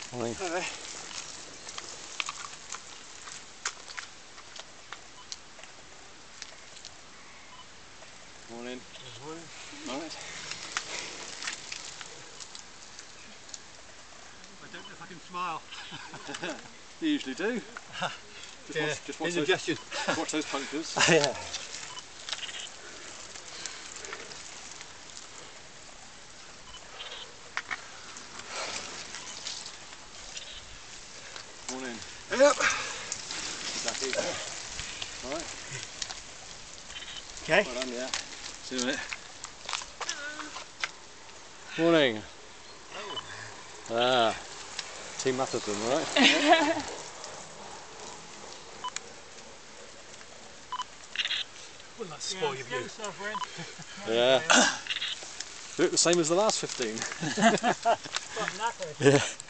Morning. Hello. Morning. Morning. Right. I don't know if I can smile. You usually do. Just watch indigestion. Watch those punctures. Yeah. Morning. Yep. Exactly. Alright. Okay. Well done, yeah. See you in a minute. Morning. Ah. Team Matheson, right? Wouldn't that spoil your view? Yeah. You look the same as the last 15. Yeah.